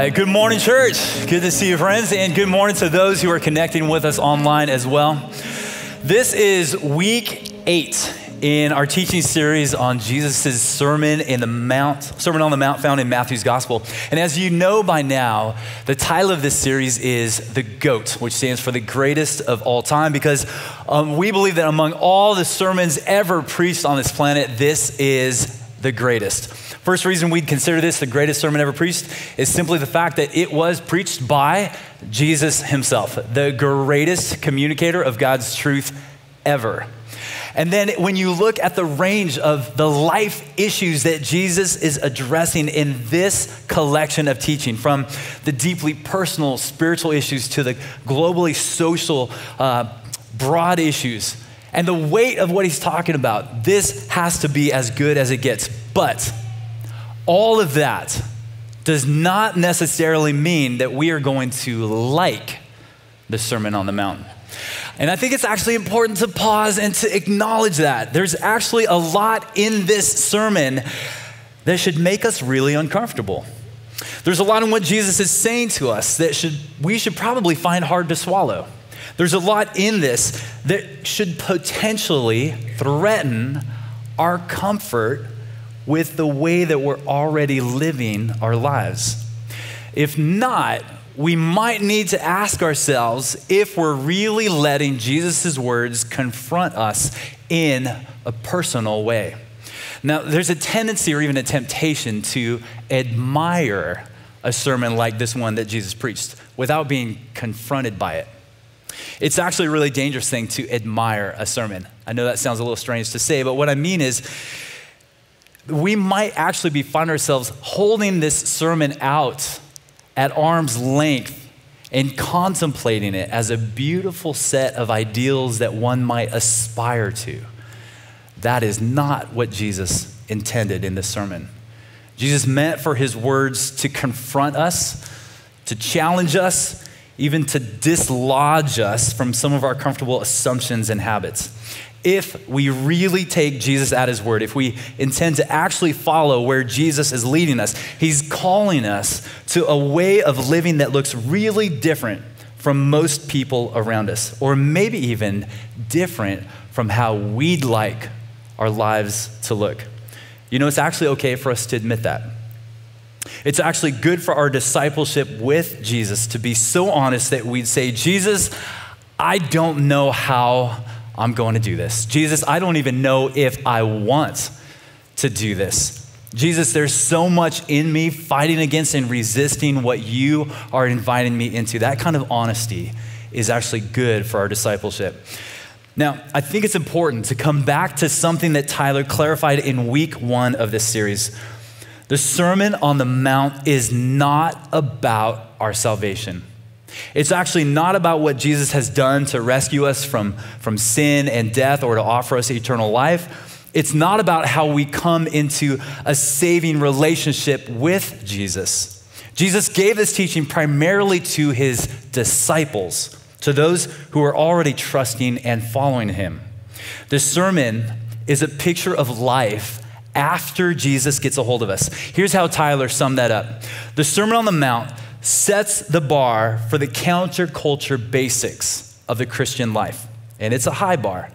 right, good morning, church. Good to see you, friends, and good morning to those who are connecting with us online as well. This is week 8 in our teaching series on Jesus' Sermon on the Mount found in Matthew's Gospel. And as you know by now, the title of this series is The GOAT, which stands for the greatest of all time, because we believe that among all the sermons ever preached on this planet, this is the greatest. First reason we'd consider this the greatest sermon ever preached is simply the fact that it was preached by Jesus himself, the greatest communicator of God's truth ever. And then when you look at the range of the life issues that Jesus is addressing in this collection of teaching, from the deeply personal, spiritual issues to the globally social, broad issues, and the weight of what he's talking about, this has to be as good as it gets. But all of that does not necessarily mean that we are going to like the Sermon on the Mount. And I think it's actually important to pause and to acknowledge that. There's actually a lot in this sermon that should make us really uncomfortable. There's a lot in what Jesus is saying to us that we should probably find hard to swallow. There's a lot in this that should potentially threaten our comfort with the way that we're already living our lives. If not, we might need to ask ourselves if we're really letting Jesus' words confront us in a personal way. Now, there's a tendency or even a temptation to admire a sermon like this one that Jesus preached without being confronted by it. It's actually a really dangerous thing to admire a sermon. I know that sounds a little strange to say, but what I mean is we might actually find ourselves holding this sermon out at arm's length and contemplating it as a beautiful set of ideals that one might aspire to. That is not what Jesus intended in this sermon. Jesus meant for his words to confront us, to challenge us, even to dislodge us from some of our comfortable assumptions and habits. If we really take Jesus at his word, if we intend to actually follow where Jesus is leading us, he's calling us to a way of living that looks really different from most people around us, or maybe even different from how we'd like our lives to look. You know, it's actually okay for us to admit that. It's actually good for our discipleship with Jesus to be so honest that we'd say, Jesus, I don't know how I'm going to do this. Jesus, I don't even know if I want to do this. Jesus, there's so much in me fighting against and resisting what you are inviting me into. That kind of honesty is actually good for our discipleship. Now, I think it's important to come back to something that Tyler clarified in week 1 of this series. The Sermon on the Mount is not about our salvation. It's actually not about what Jesus has done to rescue us from sin and death or to offer us eternal life. It's not about how we come into a saving relationship with Jesus. Jesus gave this teaching primarily to his disciples, to those who are already trusting and following him. The sermon is a picture of life after Jesus gets a hold of us. Here's how Tyler summed that up. The Sermon on the Mount sets the bar for the counterculture basics of the Christian life. And it's a high bar.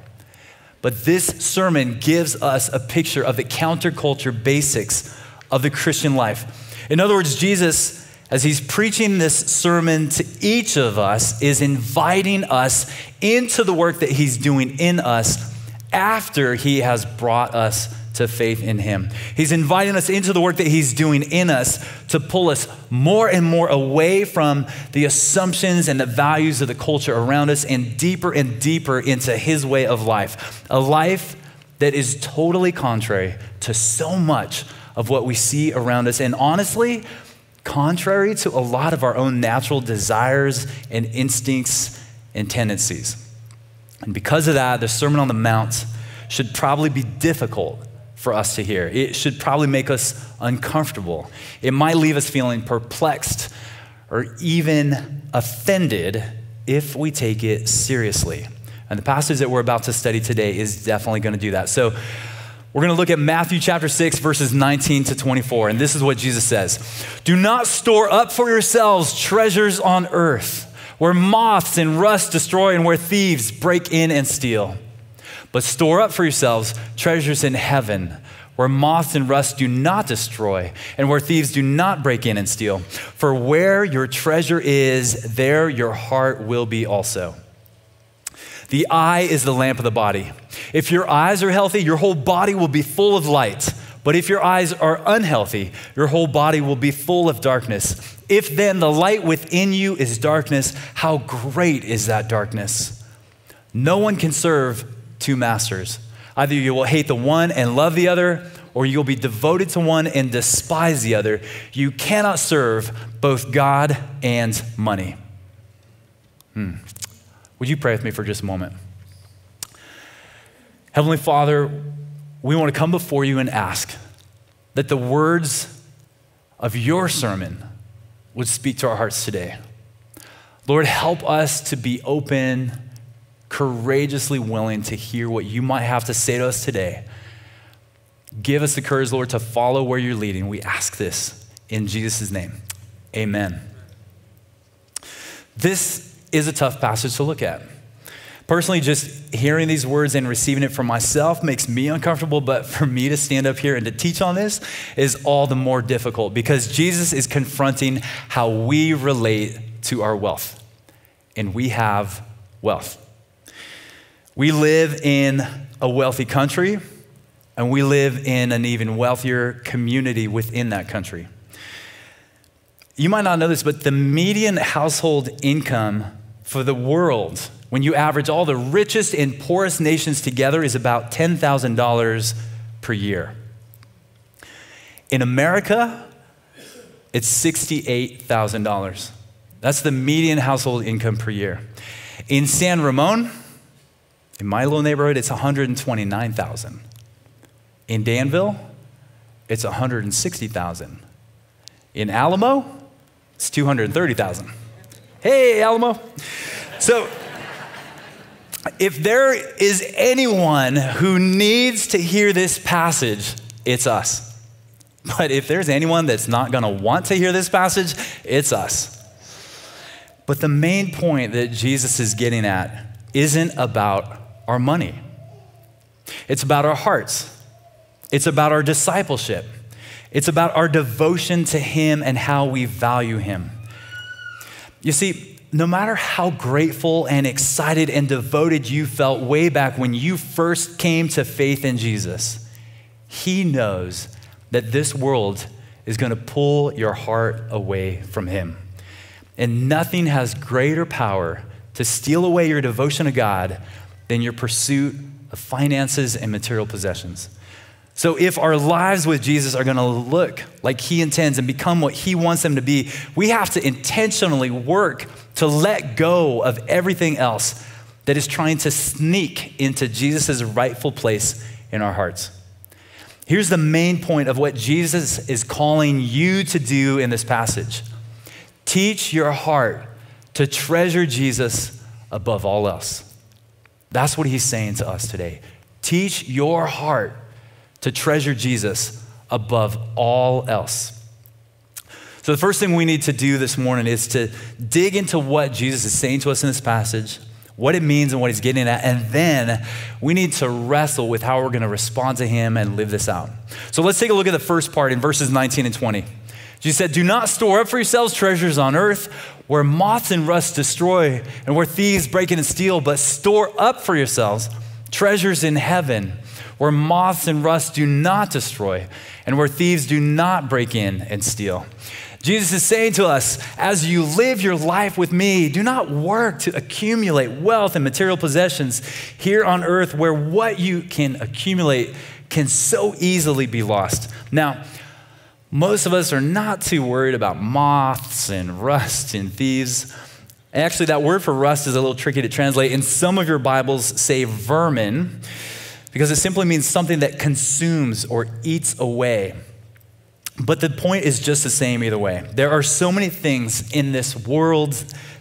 But this sermon gives us a picture of the counterculture basics of the Christian life. In other words, Jesus, as he's preaching this sermon to each of us, is inviting us into the work that he's doing in us after he has brought us to faith in him. He's inviting us into the work that he's doing in us to pull us more and more away from the assumptions and the values of the culture around us and deeper into his way of life. A life that is totally contrary to so much of what we see around us. And honestly, contrary to a lot of our own natural desires and instincts and tendencies. And because of that, the Sermon on the Mount should probably be difficult for us to hear. It should probably make us uncomfortable. It might leave us feeling perplexed or even offended if we take it seriously. And the passage that we're about to study today is definitely going to do that. So We're going to look at Matthew chapter 6, verses 19 to 24. And this is what Jesus says. Do not store up for yourselves treasures on earth, where moths and rust destroy and where thieves break in and steal. But store up for yourselves treasures in heaven, where moths and rust do not destroy and where thieves do not break in and steal. For where your treasure is, there your heart will be also. The eye is the lamp of the body. If your eyes are healthy, your whole body will be full of light. But if your eyes are unhealthy, your whole body will be full of darkness. If then the light within you is darkness, how great is that darkness? No one can serve two masters. Either you will hate the one and love the other, or you'll be devoted to one and despise the other. You cannot serve both God and money. Would you pray with me for just a moment? Heavenly Father, we want to come before you and ask that the words of your sermon would speak to our hearts today. Lord, help us to be open, courageously willing to hear what you might have to say to us today. Give us the courage, Lord, to follow where you're leading. We ask this in Jesus' name. Amen. This is a tough passage to look at. Personally, just hearing these words and receiving it from myself makes me uncomfortable, but for me to stand up here and to teach on this is all the more difficult because Jesus is confronting how we relate to our wealth, and we have wealth. We live in a wealthy country, and we live in an even wealthier community within that country. You might not know this, but the median household income for the world, when you average all the richest and poorest nations together, is about $10,000 per year. In America, it's $68,000. That's the median household income per year. In San Ramon, in my little neighborhood, it's $129,000. In Danville, it's $160,000. In Alamo, it's $230,000. Hey, Alamo. So, if there is anyone who needs to hear this passage, it's us. But if there's anyone that's not going to want to hear this passage, it's us. But the main point that Jesus is getting at isn't about our money. It's about our hearts. It's about our discipleship. It's about our devotion to him and how we value him. You see, no matter how grateful and excited and devoted you felt way back when you first came to faith in Jesus, he knows that this world is going to pull your heart away from him. And nothing has greater power to steal away your devotion to God than your pursuit of finances and material possessions. So if our lives with Jesus are going to look like he intends and become what he wants them to be, we have to intentionally work to let go of everything else that is trying to sneak into Jesus' rightful place in our hearts. Here's the main point of what Jesus is calling you to do in this passage. Teach your heart to treasure Jesus above all else. That's what he's saying to us today. Teach your heart to treasure Jesus above all else. So the first thing we need to do this morning is to dig into what Jesus is saying to us in this passage, what it means and what he's getting at, and then we need to wrestle with how we're going to respond to him and live this out. So let's take a look at the first part in verses 19 and 20. Jesus said, do not store up for yourselves treasures on earth where moths and rust destroy and where thieves break in and steal, but store up for yourselves treasures in heaven where moths and rust do not destroy and where thieves do not break in and steal. Jesus is saying to us, as you live your life with me, do not work to accumulate wealth and material possessions here on earth where what you can accumulate can so easily be lost. Now, most of us are not too worried about moths and rust and thieves. Actually, that word for rust is a little tricky to translate. In some of your Bibles say vermin, because it simply means something that consumes or eats away. But the point is just the same either way. There are so many things in this world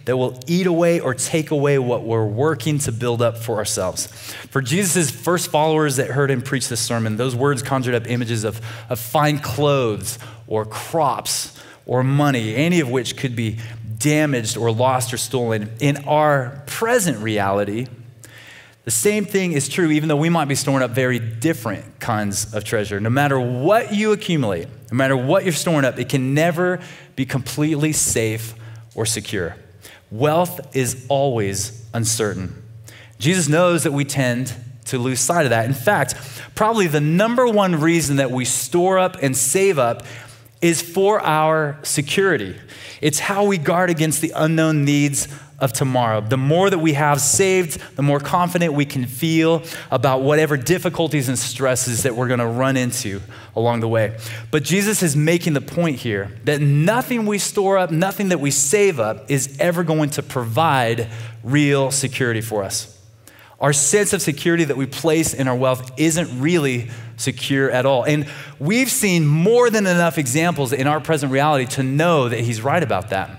that will eat away or take away what we're working to build up for ourselves. For Jesus' first followers that heard him preach this sermon, those words conjured up images of fine clothes or crops or money, any of which could be damaged or lost or stolen. In our present reality, the same thing is true, even though we might be storing up very different kinds of treasure. No matter what you accumulate, no matter what you're storing up, it can never be completely safe or secure. Wealth is always uncertain. Jesus knows that we tend to lose sight of that. In fact, probably the number one reason that we store up and save up is for our security. It's how we guard against the unknown needs of tomorrow. The more that we have saved, the more confident we can feel about whatever difficulties and stresses that we're going to run into along the way. But Jesus is making the point here that nothing we store up, nothing that we save up is ever going to provide real security for us. Our sense of security that we place in our wealth isn't really secure at all. And we've seen more than enough examples in our present reality to know that he's right about that.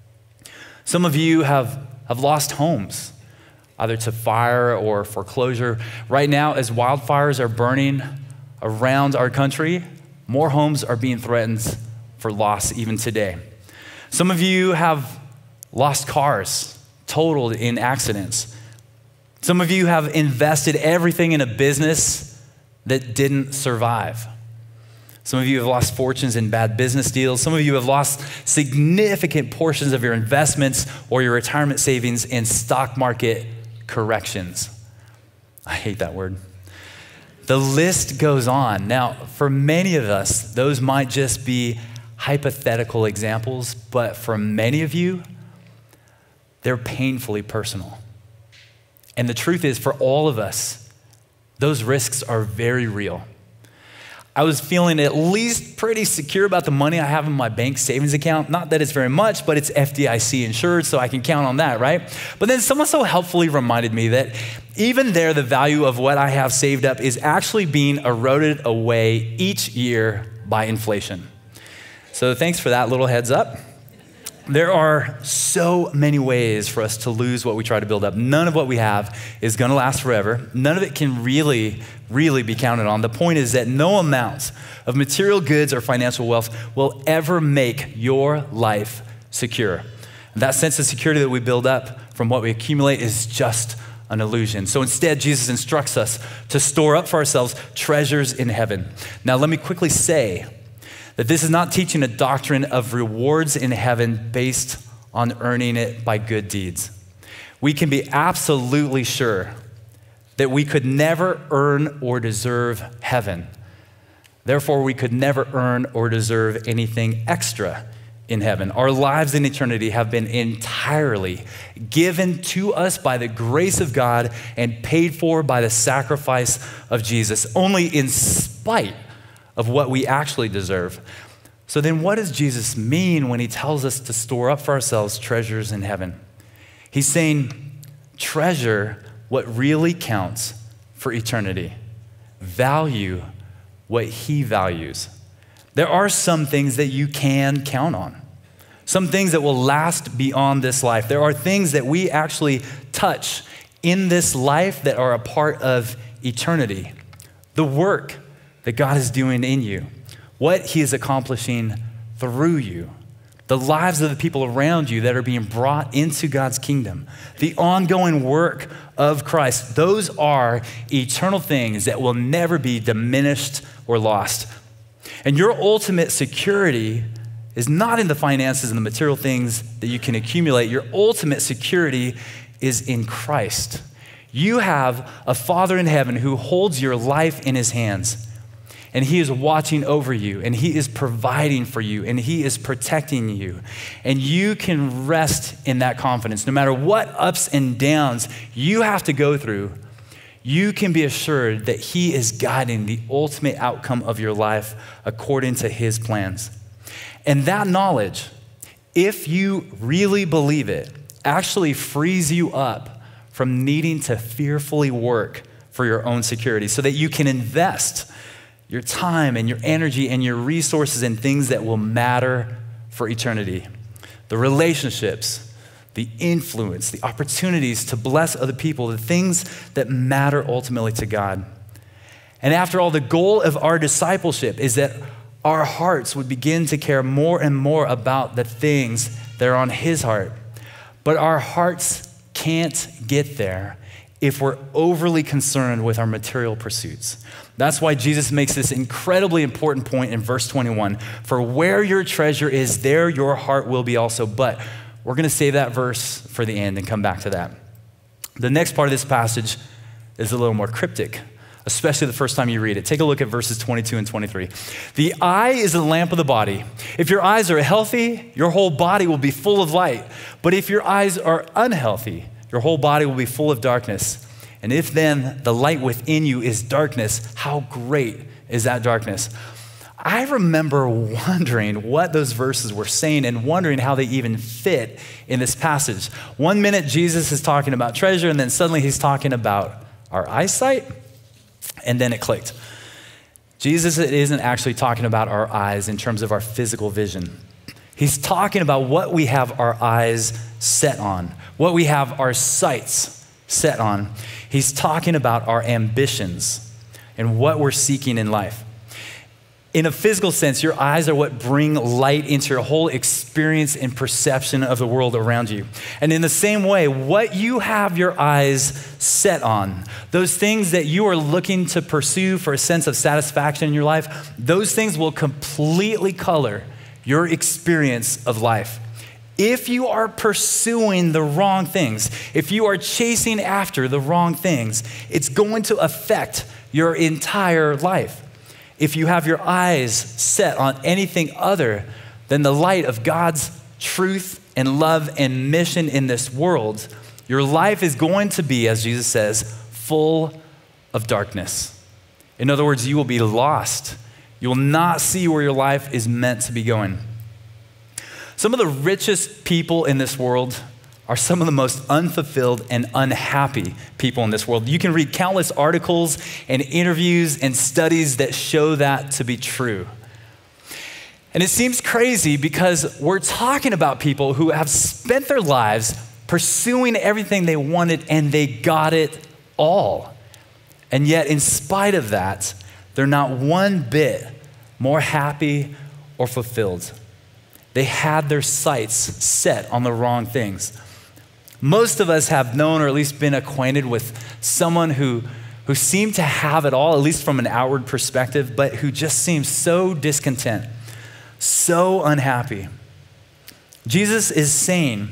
Some of you have lost homes, either to fire or foreclosure. Right now, as wildfires are burning around our country, more homes are being threatened for loss even today. Some of you have lost cars, totaled in accidents. Some of you have invested everything in a business that didn't survive. Some of you have lost fortunes in bad business deals. Some of you have lost significant portions of your investments or your retirement savings in stock market corrections. I hate that word. The list goes on. Now, for many of us, those might just be hypothetical examples, but for many of you, they're painfully personal. And the truth is, for all of us, those risks are very real. I was feeling at least pretty secure about the money I have in my bank savings account. Not that it's very much, but it's FDIC insured, so I can count on that, right? But then someone so helpfully reminded me that even there, the value of what I have saved up is actually being eroded away each year by inflation. So thanks for that little heads up. There are so many ways for us to lose what we try to build up. None of what we have is going to last forever. None of it can really be counted on. The point is that no amount of material goods or financial wealth will ever make your life secure. And that sense of security that we build up from what we accumulate is just an illusion. So instead, Jesus instructs us to store up for ourselves treasures in heaven. Now, let me quickly say that this is not teaching a doctrine of rewards in heaven based on earning it by good deeds. We can be absolutely sure that we could never earn or deserve heaven. Therefore, we could never earn or deserve anything extra in heaven. Our lives in eternity have been entirely given to us by the grace of God and paid for by the sacrifice of Jesus, only in spite of what we actually deserve. So then what does Jesus mean when he tells us to store up for ourselves treasures in heaven? He's saying, treasure what really counts for eternity. Value what he values. There are some things that you can count on. Some things that will last beyond this life. There are things that we actually touch in this life that are a part of eternity. The work that God is doing in you, what he is accomplishing through you, the lives of the people around you that are being brought into God's kingdom, the ongoing work of Christ. Those are eternal things that will never be diminished or lost. And your ultimate security is not in the finances and the material things that you can accumulate. Your ultimate security is in Christ. You have a Father in heaven who holds your life in his hands. And he is watching over you, and he is providing for you, and he is protecting you. And you can rest in that confidence. No matter what ups and downs you have to go through, you can be assured that he is guiding the ultimate outcome of your life according to his plans. And that knowledge, if you really believe it, actually frees you up from needing to fearfully work for your own security so that you can invest your time and your energy and your resources in things that will matter for eternity. The relationships, the influence, the opportunities to bless other people, the things that matter ultimately to God. And after all, the goal of our discipleship is that our hearts would begin to care more and more about the things that are on his heart. But our hearts can't get there if we're overly concerned with our material pursuits. That's why Jesus makes this incredibly important point in verse 21. For where your treasure is, there your heart will be also. But we're going to save that verse for the end and come back to that. The next part of this passage is a little more cryptic, especially the first time you read it. Take a look at verses 22 and 23. The eye is the lamp of the body. If your eyes are healthy, your whole body will be full of light. But if your eyes are unhealthy, your whole body will be full of darkness. And if then the light within you is darkness, how great is that darkness? I remember wondering what those verses were saying and wondering how they even fit in this passage. One minute Jesus is talking about treasure, and then suddenly he's talking about our eyesight, and then it clicked. Jesus isn't actually talking about our eyes in terms of our physical vision. He's talking about what we have our eyes set on, what we have our sights set on. He's talking about our ambitions and what we're seeking in life. In a physical sense, your eyes are what bring light into your whole experience and perception of the world around you. And in the same way, what you have your eyes set on, those things that you are looking to pursue for a sense of satisfaction in your life, those things will completely color your experience of life. If you are pursuing the wrong things, if you are chasing after the wrong things, it's going to affect your entire life. If you have your eyes set on anything other than the light of God's truth and love and mission in this world, your life is going to be, as Jesus says, full of darkness. In other words, you will be lost. You will not see where your life is meant to be going. Some of the richest people in this world are some of the most unfulfilled and unhappy people in this world. You can read countless articles and interviews and studies that show that to be true. And it seems crazy because we're talking about people who have spent their lives pursuing everything they wanted and they got it all. And yet, in spite of that, they're not one bit more happy or fulfilled. They had their sights set on the wrong things. Most of us have known or at least been acquainted with someone who seemed to have it all, at least from an outward perspective, but who just seems so discontent, so unhappy. Jesus is saying,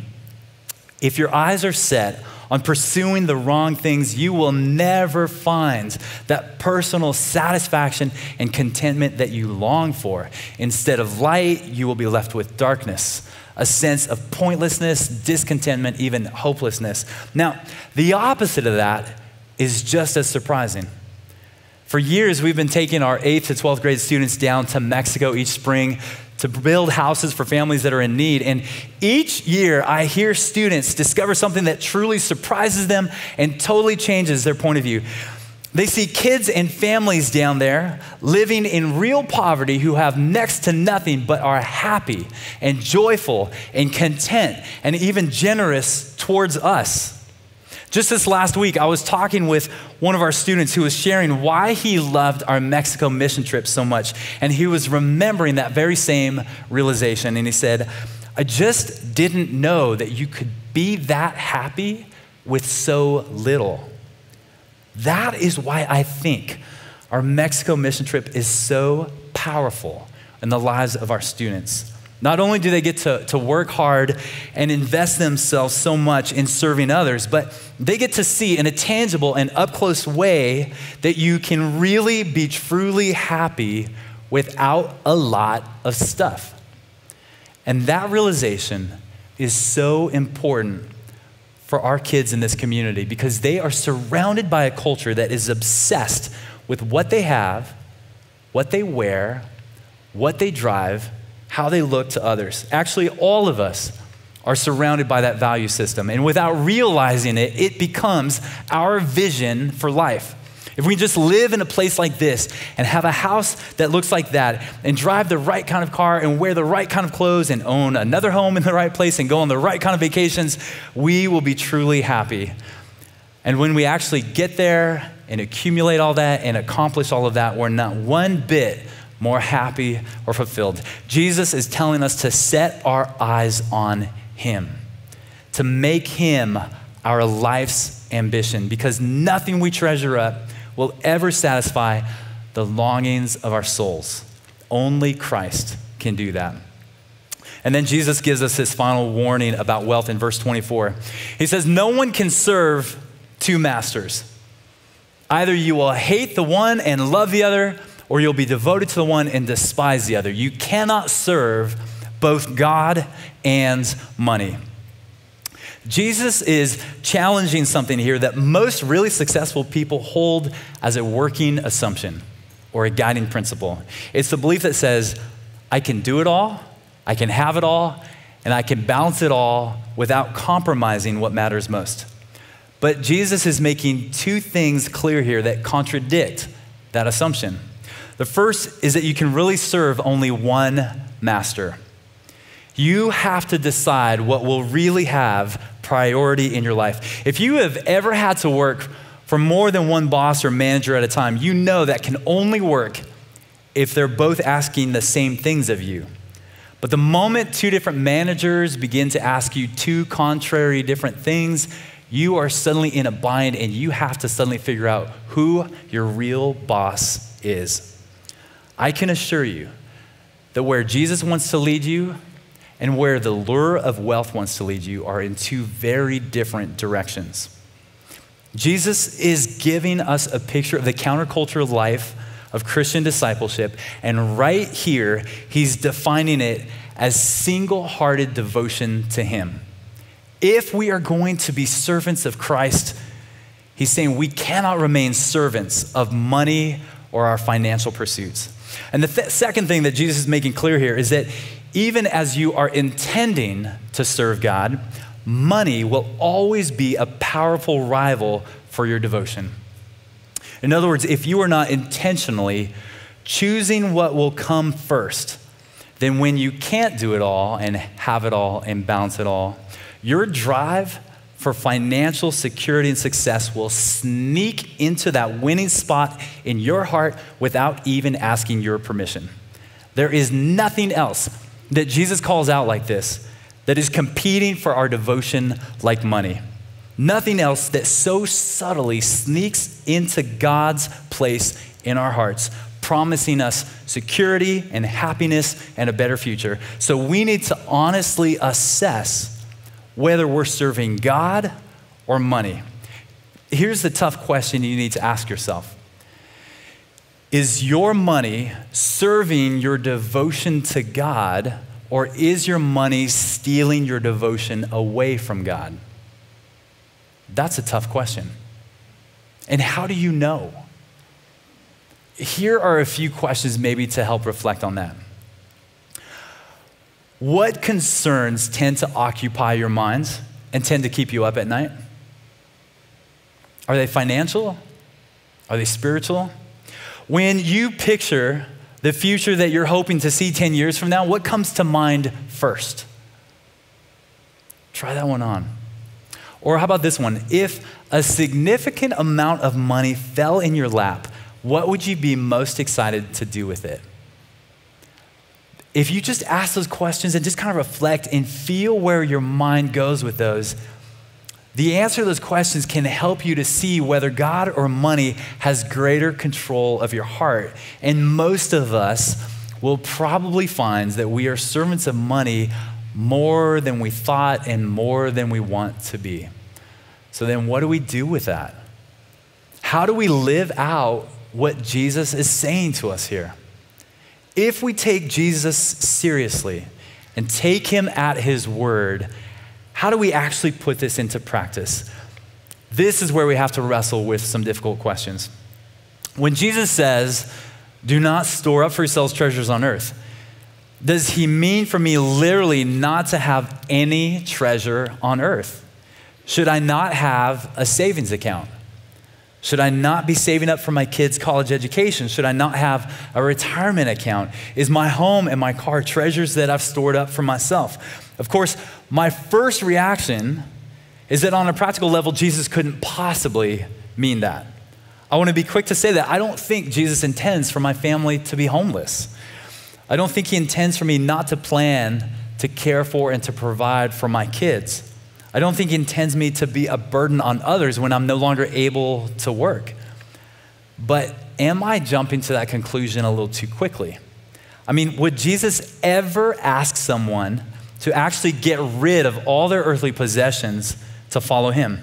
if your eyes are set on pursuing the wrong things, you will never find that personal satisfaction and contentment that you long for. Instead of light, you will be left with darkness, a sense of pointlessness, discontentment, even hopelessness. Now, the opposite of that is just as surprising. For years, we've been taking our 8th to 12th grade students down to Mexico each spring to build houses for families that are in need. And each year, I hear students discover something that truly surprises them and totally changes their point of view. They see kids and families down there living in real poverty who have next to nothing but are happy and joyful and content and even generous towards us. Just this last week, I was talking with one of our students who was sharing why he loved our Mexico mission trip so much. And he was remembering that very same realization. And he said, I just didn't know that you could be that happy with so little. That is why I think our Mexico mission trip is so powerful in the lives of our students. Not only do they get to work hard and invest themselves so much in serving others, but they get to see in a tangible and up-close way that you can really be truly happy without a lot of stuff. And that realization is so important for our kids in this community because they are surrounded by a culture that is obsessed with what they have, what they wear, what they drive, how they look to others. Actually, all of us are surrounded by that value system. And without realizing it, it becomes our vision for life. If we just live in a place like this and have a house that looks like that and drive the right kind of car and wear the right kind of clothes and own another home in the right place and go on the right kind of vacations, we will be truly happy. And when we actually get there and accumulate all that and accomplish all of that, we're not one bit more happy or fulfilled. Jesus is telling us to set our eyes on him, to make him our life's ambition, because nothing we treasure up will ever satisfy the longings of our souls. Only Christ can do that. And then Jesus gives us his final warning about wealth in verse 24. He says, no one can serve two masters. Either you will hate the one and love the other, or you'll be devoted to the one and despise the other. You cannot serve both God and money. Jesus is challenging something here that most really successful people hold as a working assumption or a guiding principle. It's the belief that says, I can do it all, I can have it all, and I can balance it all without compromising what matters most. But Jesus is making two things clear here that contradict that assumption. The first is that you can really serve only one master. You have to decide what will really have priority in your life. If you have ever had to work for more than one boss or manager at a time, you know that can only work if they're both asking the same things of you. But the moment two different managers begin to ask you two contrary different things, you are suddenly in a bind and you have to suddenly figure out who your real boss is. I can assure you that where Jesus wants to lead you and where the lure of wealth wants to lead you are in two very different directions. Jesus is giving us a picture of the countercultural life of Christian discipleship, and right here, he's defining it as single-hearted devotion to him. If we are going to be servants of Christ, he's saying we cannot remain servants of money or our financial pursuits. And the second thing that Jesus is making clear here is that even as you are intending to serve God, money will always be a powerful rival for your devotion. In other words, if you are not intentionally choosing what will come first, then when you can't do it all and have it all and balance it all, your drive for financial security and success will sneak into that winning spot in your heart without even asking your permission. There is nothing else that Jesus calls out like this that is competing for our devotion like money. Nothing else that so subtly sneaks into God's place in our hearts, promising us security and happiness and a better future. So we need to honestly assess whether we're serving God or money. Here's the tough question you need to ask yourself. Is your money serving your devotion to God, or is your money stealing your devotion away from God? That's a tough question. And how do you know? Here are a few questions maybe to help reflect on that. What concerns tend to occupy your minds and tend to keep you up at night? Are they financial? Are they spiritual? When you picture the future that you're hoping to see 10 years from now, what comes to mind first? Try that one on. Or how about this one? If a significant amount of money fell in your lap, what would you be most excited to do with it? If you just ask those questions and just kind of reflect and feel where your mind goes with those, the answer to those questions can help you to see whether God or money has greater control of your heart. And most of us will probably find that we are servants of money more than we thought and more than we want to be. So then what do we do with that? How do we live out what Jesus is saying to us here? If we take Jesus seriously and take him at his word, how do we actually put this into practice? This is where we have to wrestle with some difficult questions. When Jesus says, do not store up for yourselves treasures on earth, does he mean for me literally not to have any treasure on earth? Should I not have a savings account? Should I not be saving up for my kids' college education? Should I not have a retirement account? Is my home and my car treasures that I've stored up for myself? Of course, my first reaction is that on a practical level, Jesus couldn't possibly mean that. I want to be quick to say that I don't think Jesus intends for my family to be homeless. I don't think he intends for me not to plan to care for and to provide for my kids. I don't think he intends me to be a burden on others when I'm no longer able to work. But am I jumping to that conclusion a little too quickly? I mean, would Jesus ever ask someone to actually get rid of all their earthly possessions to follow him?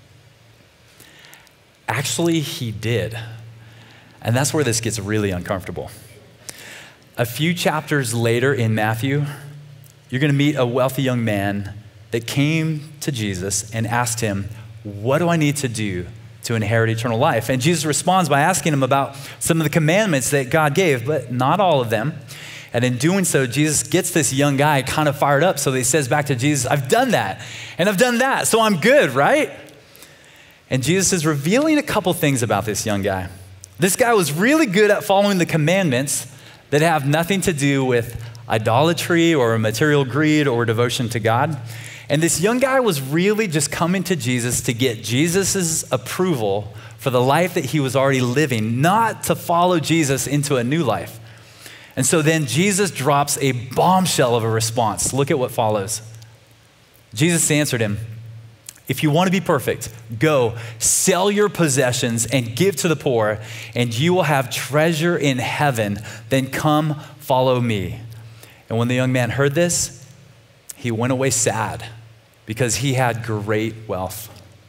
Actually, he did. And that's where this gets really uncomfortable. A few chapters later in Matthew, you're going to meet a wealthy young man that came to Jesus and asked him, what do I need to do to inherit eternal life? And Jesus responds by asking him about some of the commandments that God gave, but not all of them. And in doing so, Jesus gets this young guy kind of fired up. So he says back to Jesus, I've done that, and I've done that, so I'm good, right? And Jesus is revealing a couple things about this young guy. This guy was really good at following the commandments that have nothing to do with idolatry or material greed or devotion to God. And this young guy was really just coming to Jesus to get Jesus's approval for the life that he was already living, not to follow Jesus into a new life. And so then Jesus drops a bombshell of a response. Look at what follows. Jesus answered him, if you want to be perfect, go sell your possessions and give to the poor, and you will have treasure in heaven. Then come follow me. And when the young man heard this, he went away sad because he had great wealth.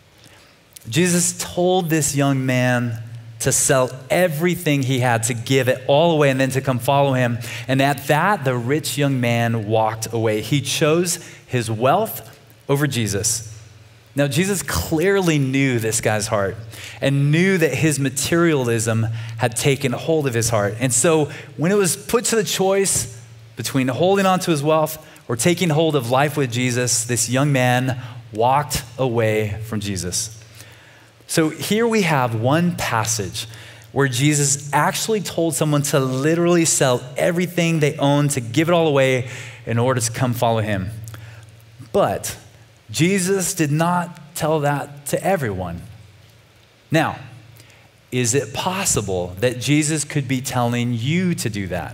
Jesus told this young man to sell everything he had, to give it all away, and then to come follow him. And at that, the rich young man walked away. He chose his wealth over Jesus. Now, Jesus clearly knew this guy's heart and knew that his materialism had taken hold of his heart. And so when it was put to the choice between holding on to his wealth or taking hold of life with Jesus, this young man walked away from Jesus. So here we have one passage where Jesus actually told someone to literally sell everything they owned, to give it all away in order to come follow him. But Jesus did not tell that to everyone. Now, is it possible that Jesus could be telling you to do that?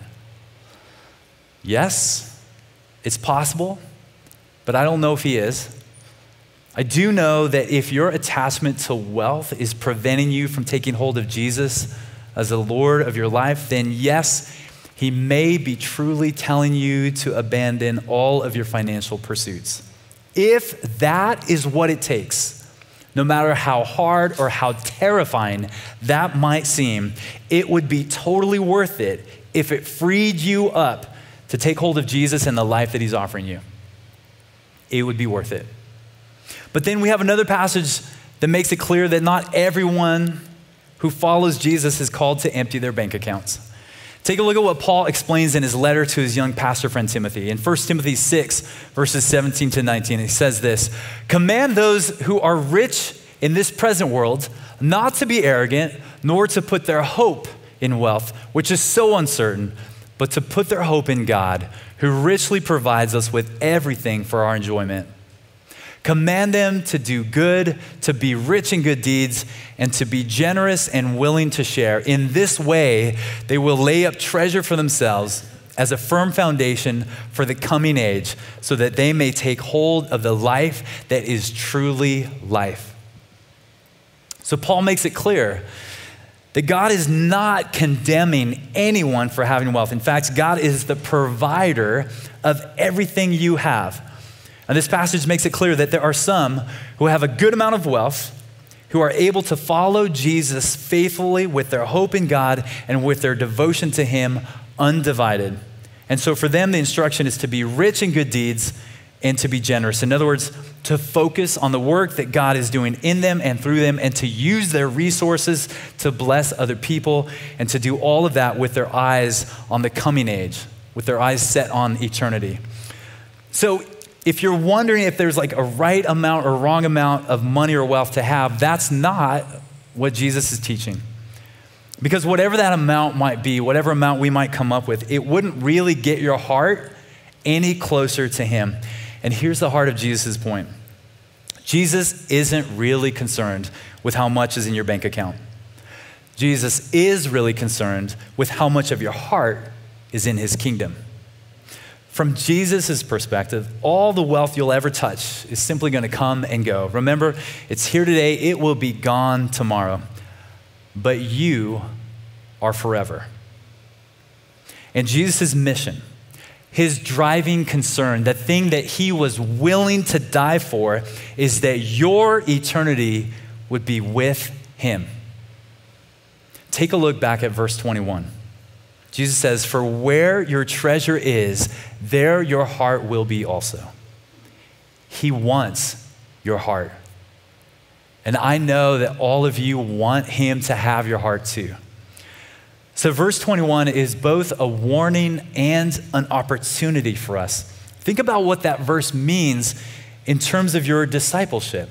Yes, it's possible, but I don't know if he is. I do know that if your attachment to wealth is preventing you from taking hold of Jesus as the Lord of your life, then yes, he may be truly telling you to abandon all of your financial pursuits. If that is what it takes, no matter how hard or how terrifying that might seem, it would be totally worth it if it freed you up to take hold of Jesus and the life that he's offering you. It would be worth it. But then we have another passage that makes it clear that not everyone who follows Jesus is called to empty their bank accounts. Take a look at what Paul explains in his letter to his young pastor friend Timothy. In 1 Timothy 6, verses 17 to 19, he says this, command those who are rich in this present world not to be arrogant, nor to put their hope in wealth, which is so uncertain, but to put their hope in God, who richly provides us with everything for our enjoyment. Command them to do good, to be rich in good deeds, and to be generous and willing to share. In this way, they will lay up treasure for themselves as a firm foundation for the coming age, so that they may take hold of the life that is truly life. So Paul makes it clear that God is not condemning anyone for having wealth. In fact, God is the provider of everything you have. And this passage makes it clear that there are some who have a good amount of wealth, who are able to follow Jesus faithfully with their hope in God and with their devotion to him undivided. And so for them, the instruction is to be rich in good deeds and to be generous. In other words, to focus on the work that God is doing in them and through them, and to use their resources to bless other people, and to do all of that with their eyes on the coming age, with their eyes set on eternity. So if you're wondering if there's like a right amount or wrong amount of money or wealth to have, that's not what Jesus is teaching. Because whatever that amount might be, whatever amount we might come up with, it wouldn't really get your heart any closer to him. And here's the heart of Jesus' point. Jesus isn't really concerned with how much is in your bank account. Jesus is really concerned with how much of your heart is in his kingdom. From Jesus' perspective, all the wealth you'll ever touch is simply going to come and go. Remember, it's here today, it will be gone tomorrow. But you are forever. And Jesus' mission, his driving concern, the thing that he was willing to die for, is that your eternity would be with him. Take a look back at verse 21. Jesus says, "For where your treasure is, there your heart will be also." He wants your heart. And I know that all of you want him to have your heart too. So verse 21 is both a warning and an opportunity for us. Think about what that verse means in terms of your discipleship.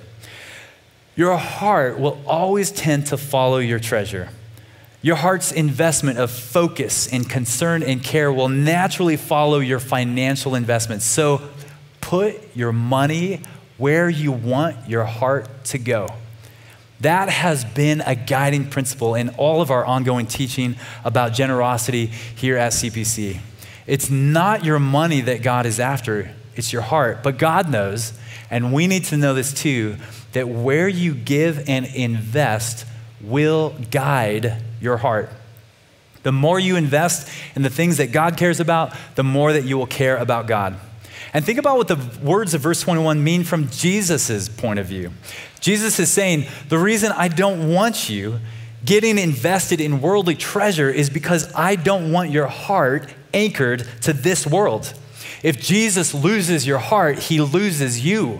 Your heart will always tend to follow your treasure. Your heart's investment of focus and concern and care will naturally follow your financial investments. So put your money where you want your heart to go. That has been a guiding principle in all of our ongoing teaching about generosity here at CPC. It's not your money that God is after, it's your heart. But God knows, and we need to know this too, that where you give and invest will guide your heart. The more you invest in the things that God cares about, the more that you will care about God. And think about what the words of verse 21 mean from Jesus' point of view. Jesus is saying, the reason I don't want you getting invested in worldly treasure is because I don't want your heart anchored to this world. If Jesus loses your heart, he loses you.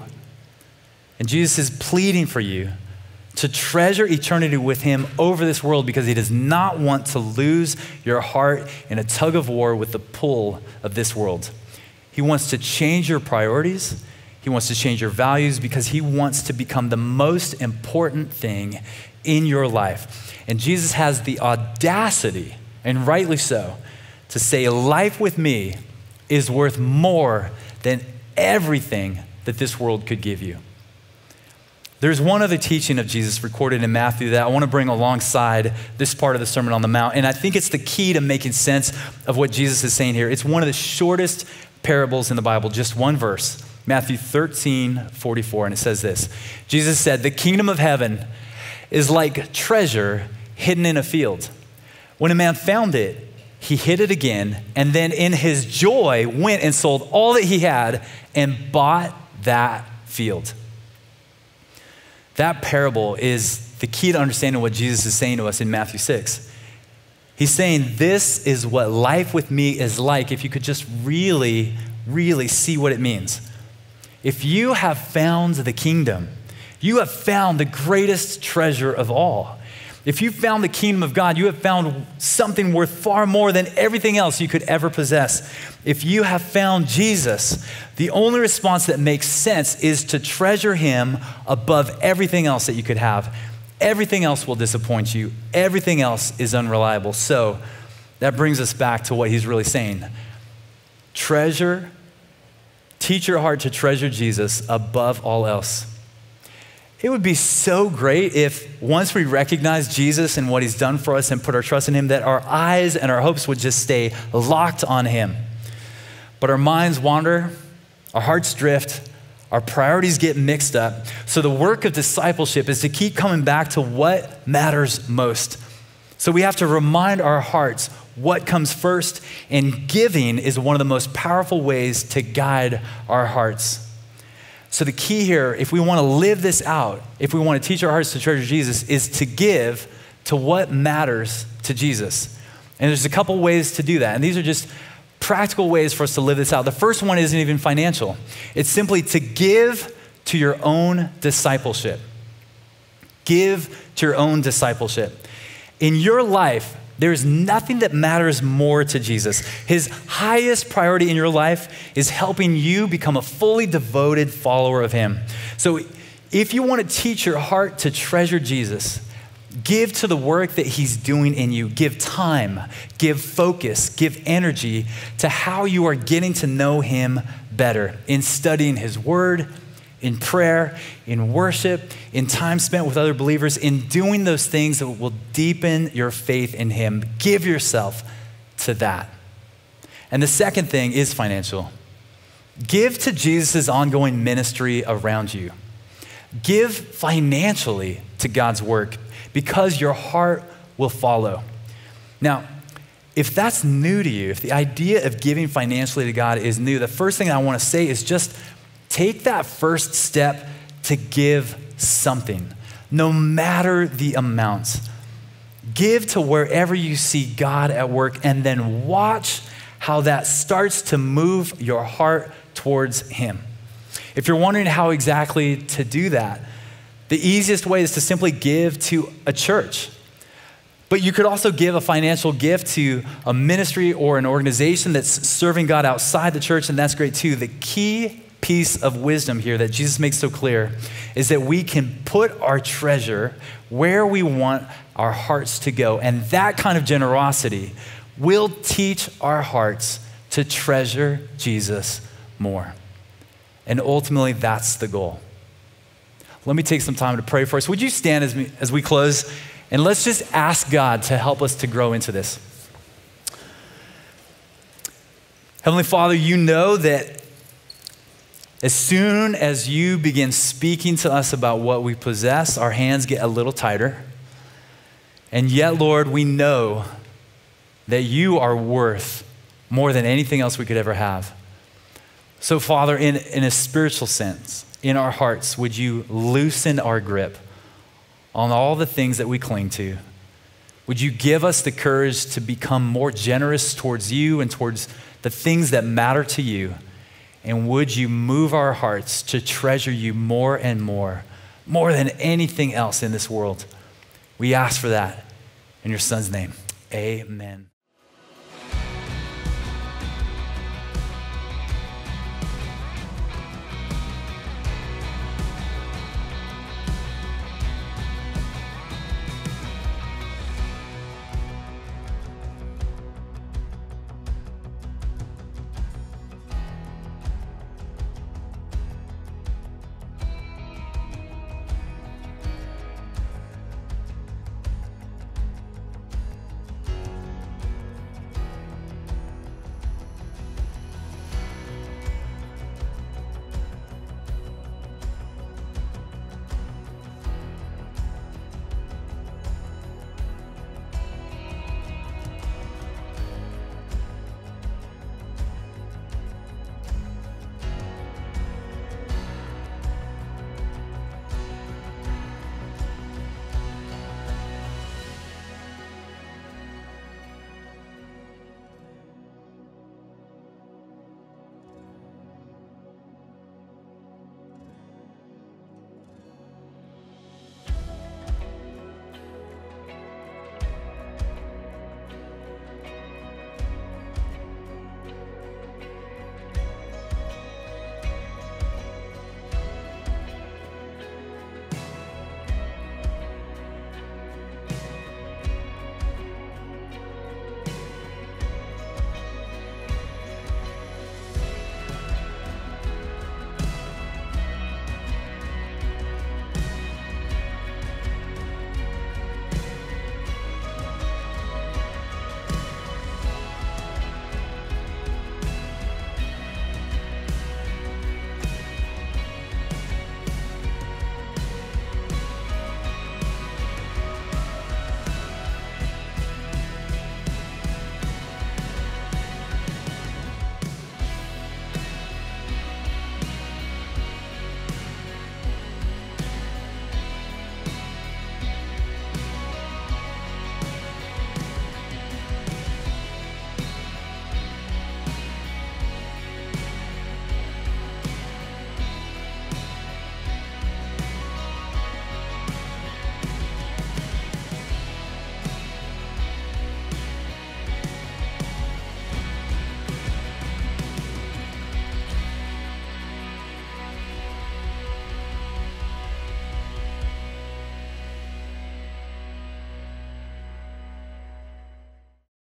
And Jesus is pleading for you to treasure eternity with him over this world because he does not want to lose your heart in a tug of war with the pull of this world. He wants to change your priorities. He wants to change your values because he wants to become the most important thing in your life. And Jesus has the audacity, and rightly so, to say life with me is worth more than everything that this world could give you. There's one other teaching of Jesus recorded in Matthew that I want to bring alongside this part of the Sermon on the Mount. And I think it's the key to making sense of what Jesus is saying here. It's one of the shortest parables in the Bible, just one verse, Matthew 13:44, and it says this. Jesus said, "The kingdom of heaven is like treasure hidden in a field. When a man found it, he hid it again, and then in his joy went and sold all that he had and bought that field." That parable is the key to understanding what Jesus is saying to us in Matthew 6. He's saying this is what life with me is like if you could just really, really see what it means. If you have found the kingdom, you have found the greatest treasure of all. If you found the kingdom of God, you have found something worth far more than everything else you could ever possess. If you have found Jesus, the only response that makes sense is to treasure him above everything else that you could have. Everything else will disappoint you. Everything else is unreliable. So that brings us back to what he's really saying. Teach your heart to treasure Jesus above all else. It would be so great if once we recognize Jesus and what he's done for us and put our trust in him, that our eyes and our hopes would just stay locked on him. But our minds wander, our hearts drift, our priorities get mixed up. So the work of discipleship is to keep coming back to what matters most. So we have to remind our hearts what comes first, and giving is one of the most powerful ways to guide our hearts. So the key here, if we want to live this out, if we want to teach our hearts to treasure Jesus, is to give to what matters to Jesus. And there's a couple ways to do that. And these are just practical ways for us to live this out. The first one isn't even financial. It's simply to give to your own discipleship. Give to your own discipleship. In your life, there's nothing that matters more to Jesus. His highest priority in your life is helping you become a fully devoted follower of him. So if you want to teach your heart to treasure Jesus, Give to the work that he's doing in you. Give time, give focus, give energy to how you are getting to know him better in studying his word, in prayer, in worship, in time spent with other believers, in doing those things that will deepen your faith in him. Give yourself to that. And the second thing is financial. Give to Jesus' ongoing ministry around you. Give financially to God's work because your heart will follow. Now, if that's new to you, if the idea of giving financially to God is new, the first thing I want to say is just take that first step to give something, no matter the amount. Give to wherever you see God at work, and then watch how that starts to move your heart towards him. If you're wondering how exactly to do that, the easiest way is to simply give to a church. But you could also give a financial gift to a ministry or an organization that's serving God outside the church, and that's great too. The key piece of wisdom here that Jesus makes so clear is that we can put our treasure where we want our hearts to go. And that kind of generosity will teach our hearts to treasure Jesus more. And ultimately, that's the goal. Let me take some time to pray for us. Would you stand as we close? And let's just ask God to help us to grow into this. Heavenly Father, you know that as soon as you begin speaking to us about what we possess, our hands get a little tighter. And yet, Lord, we know that you are worth more than anything else we could ever have. So, Father, in a spiritual sense, in our hearts, would you loosen our grip on all the things that we cling to? Would you give us the courage to become more generous towards you and towards the things that matter to you? And would you move our hearts to treasure you more and more than anything else in this world? We ask for that in your Son's name. Amen.